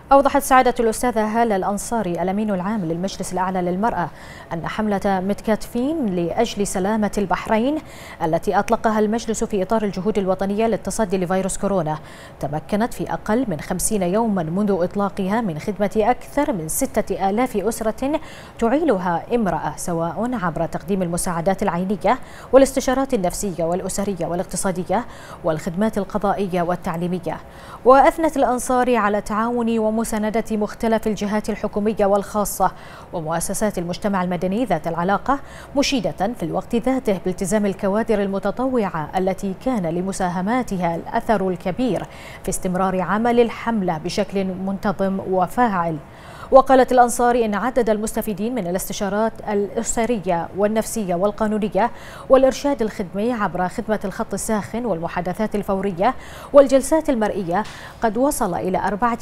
أوضحت سعادة الأستاذة هالة الأنصاري الأمين العام للمجلس الأعلى للمرأة أن حملة متكاتفين لأجل سلامة البحرين التي أطلقها المجلس في إطار الجهود الوطنية للتصدي لفيروس كورونا تمكنت في أقل من 50 يوما منذ إطلاقها من خدمة أكثر من 6000 أسرة تعيلها امرأة، سواء عبر تقديم المساعدات العينية والاستشارات النفسية والأسرية والاقتصادية والخدمات القضائية والتعليمية. وأثنت الأنصاري على تعاون ومساندة مختلف الجهات الحكومية والخاصة ومؤسسات المجتمع المدني ذات العلاقة، مشيدة في الوقت ذاته بالتزام الكوادر المتطوعة التي كان لمساهماتها الأثر الكبير في استمرار عمل الحملة بشكل منتظم وفاعل. وقالت الأنصاري إن عدد المستفيدين من الاستشارات الأسرية والنفسية والقانونية والإرشاد الخدمي عبر خدمة الخط الساخن والمحادثات الفورية والجلسات المرئية قد وصل إلى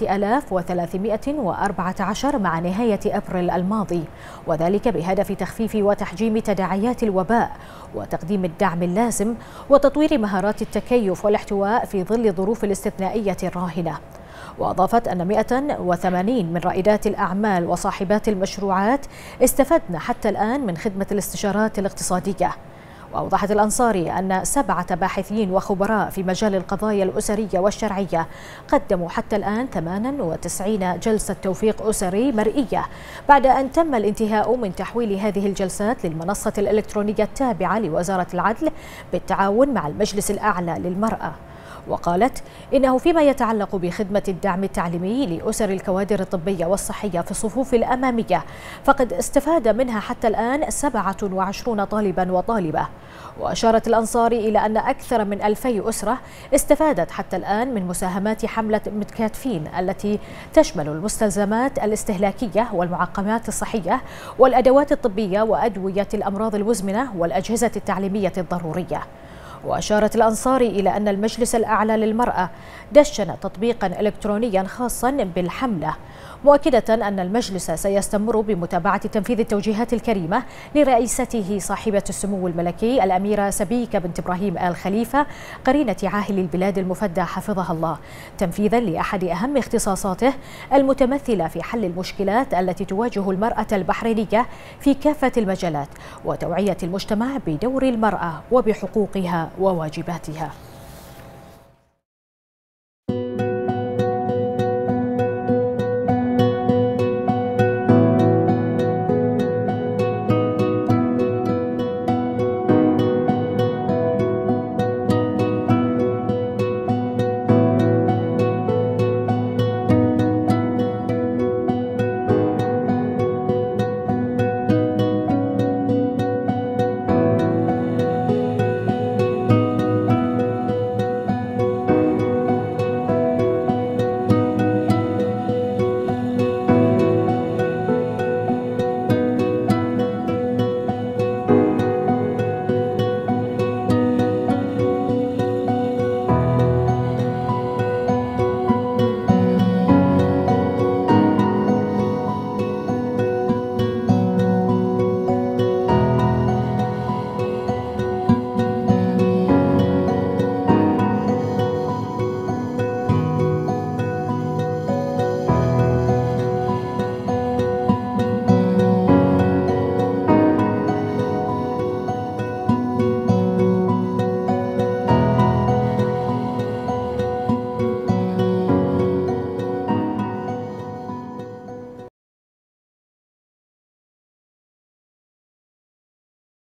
4314 مع نهاية أبريل الماضي، وذلك بهدف تخفيف وتحجيم تداعيات الوباء وتقديم الدعم اللازم وتطوير مهارات التكيف والاحتواء في ظل الظروف الاستثنائية الراهنة. وأضافت أن 180 من رائدات الأعمال وصاحبات المشروعات استفدن حتى الآن من خدمة الاستشارات الاقتصادية. وأوضحت الأنصاري أن 7 باحثين وخبراء في مجال القضايا الأسرية والشرعية قدموا حتى الآن 98 جلسة توفيق أسري مرئية، بعد أن تم الانتهاء من تحويل هذه الجلسات للمنصة الإلكترونية التابعة لوزارة العدل بالتعاون مع المجلس الأعلى للمرأة. وقالت إنه فيما يتعلق بخدمة الدعم التعليمي لأسر الكوادر الطبية والصحية في الصفوف الأمامية فقد استفاد منها حتى الآن 27 طالبا وطالبة. وأشارت الأنصاري إلى أن أكثر من 2000 أسرة استفادت حتى الآن من مساهمات حملة متكاتفين التي تشمل المستلزمات الاستهلاكية والمعقمات الصحية والأدوات الطبية وأدوية الأمراض المزمنة والأجهزة التعليمية الضرورية. وأشارت الأنصاري إلى أن المجلس الأعلى للمرأة دشن تطبيقا إلكترونيا خاصا بالحملة، مؤكدة أن المجلس سيستمر بمتابعة تنفيذ التوجيهات الكريمة لرئيسته صاحبة السمو الملكي الأميرة سبيكة بنت إبراهيم آل خليفة قرينة عاهل البلاد المفدى حفظها الله، تنفيذا لأحد أهم اختصاصاته المتمثلة في حل المشكلات التي تواجه المرأة البحرينية في كافة المجالات وتوعية المجتمع بدور المرأة وبحقوقها وواجباتها.